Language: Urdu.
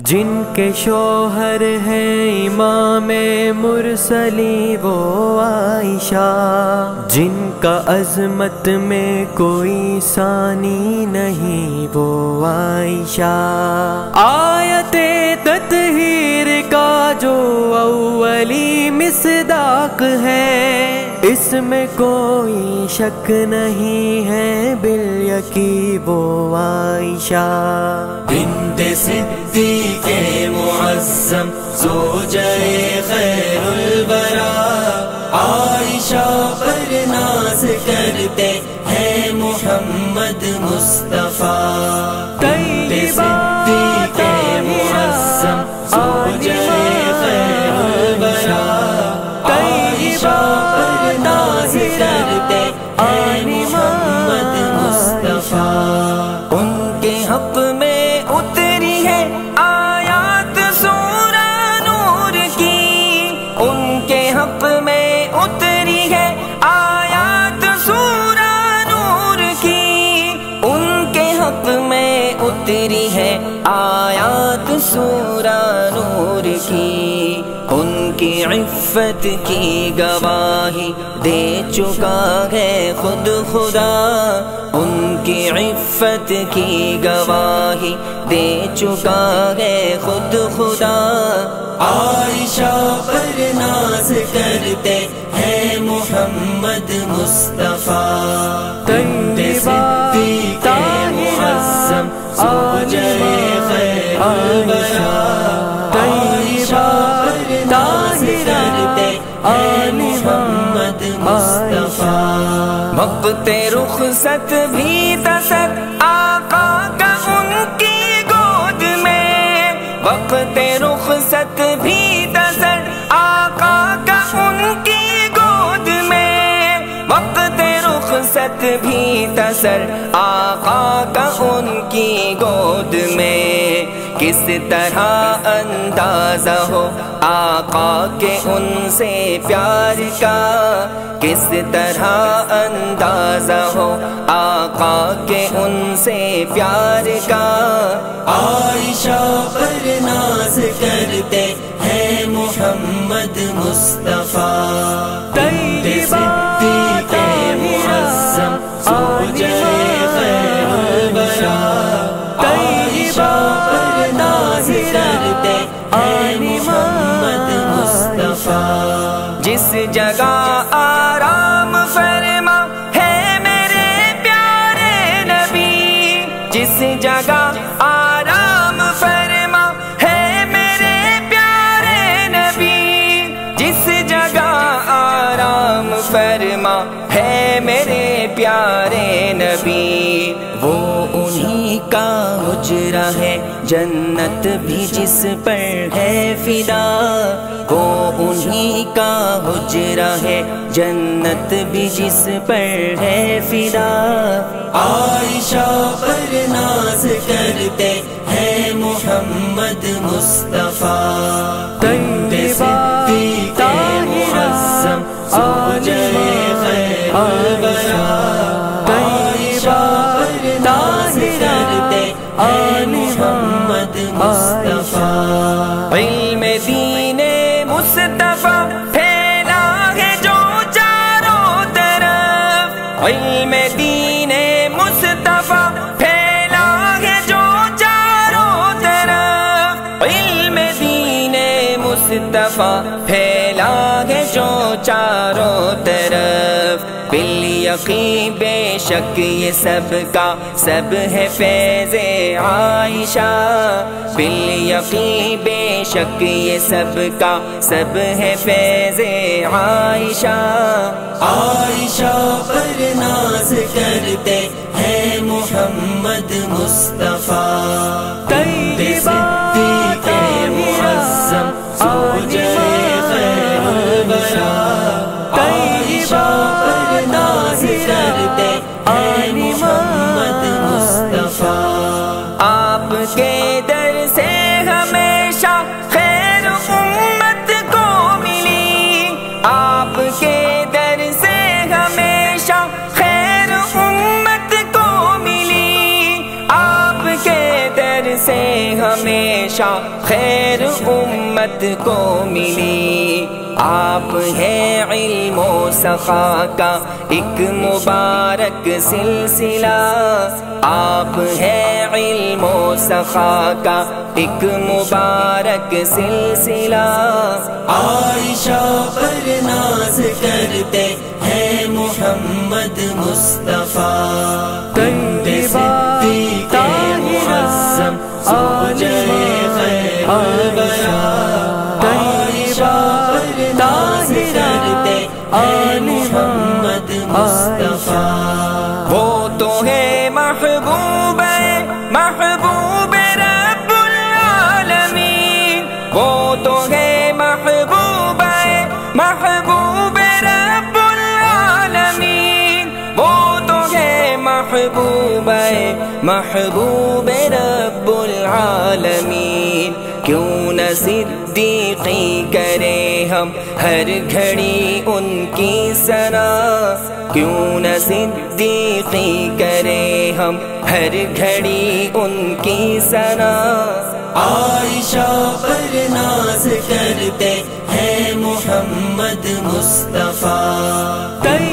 جن کے شوہر ہیں امام مرسلی وہ عائشہ، جن کا عظمت میں کوئی ثانی نہیں وہ عائشہ، آیت تطہیر کا جو اولی مصداق ہے، اس میں کوئی شک نہیں ہے بالیقین وہ عائشہ، بنت صدیق معظم زوجہ خیر الورا، عائشہ پر ناز کرتے ہیں محمد مصطفیٰ، بنت صدیق معظم زوجہ خیر الورا، عائشہ پر ناز کرتے ہیں محمد مصطفیٰ، ان کے حق میں اتری ہے آیات سورہ نور کی، ان کے حق میں اتری ہے آیات سورہ نور کی، ان کے حق میں اتری ہے آیات سورہ نور کی، ان کی عفت کی گواہی دے چکا ہے خود خدا، ان کی عفت کی گواہی دے چکا ہے خود خدا، عائشہ پر ناز کرتے ہیں محمد مصطفیٰ، بنت صدیق معظم زوجہ خیر الورا، عائشہ پر ناز کرتے ہیں محمد مصطفیٰ، وقت رخصت بھی تسر آقا کا ان کی گود میں، وقت رخصت بھی تسر آقا کا ان کی گود میں، وقت رخصت بھی تسر آقا کا ان کی گود میں، کس طرح اندازہ ہو آقا کے ان سے پیار کا، کس طرح اندازہ ہو آقا کے ان سے پیار کا، عائشہ پر ناز کرتے ہیں محمد مصطفیٰ، بنت صدیق معظم زوجہ خیر الورا، عائشہ پر ناز کرتے ہیں محمد مصطفیٰ، جس جگہ آرام فرما ہے میرے پیارے نبی، جس جگہ آرام فرما ہے میرے پیارے نبی، جس جگہ آرام فرما ہے میرے پیارے نبی، وہ انہی کا حجرہ ہے جنت بھی جس پر ہے فدا، وہ انہی کا حجرہ ہے جنت بھی جس پر ہے فدا، عائشہ پر ناز کرتے ہیں محمد مصطفیٰ، بنت صدیق معظم زوجہ خیر الورا، عائشہ پر ناز کرتے ہیں محمد مصطفیٰ، علم دین مصطفیٰ پھیلا ہے جو چاروں طرف، علم دین مصطفیٰ پھیلا ہے جو چاروں طرف، علم دین مصطفیٰ پھیلا ہے جو چاروں طرف، بالیقین بے شک یہ سب کا سب ہے فیض عائشہ، بالیقین بے شک یہ سب کا سب ہے فیض عائشہ، عائشہ پر ناز کرتے ہیں محمد مصطفیٰ، بنت صدیق معظم زوجہ خیر الورا، عائشہ پر ناز کرتے ہیں محمد مصطفیٰ، آپ کے در سے ہمیشہ خیر امت کو ملی، آپ کے در سے ہمیشہ خیر امت کو ملی، آپ کے در سے ہمیں خیر امت کو ملی، آپ ہیں علم و سخا کا ایک مبارک سلسلہ، آپ ہیں علم و سخا کا ایک مبارک سلسلہ۔ عائشہ پر ناز کرتے ہیں محمد مصطفیٰ، طیبہ معظم زوجہ خیر الورا، عائشہ پر ناز کرتے ہیں محمد مصطفیٰ۔ وہ تو ہے محبوب محبوب رب العالمین، وہ تو ہے محبوب محبوب رب العالمین، وہ تو ہے محبوب محبوب رب العالمین۔ کیوں نہ صدیقی کرے ہم ہر گھڑی ان کی ثنا، کیوں نہ صدیقی کرے ہم ہر گھڑی ان کی ثنا۔ عائشہ پر ناز کرتے ہیں محمد مصطفیٰ۔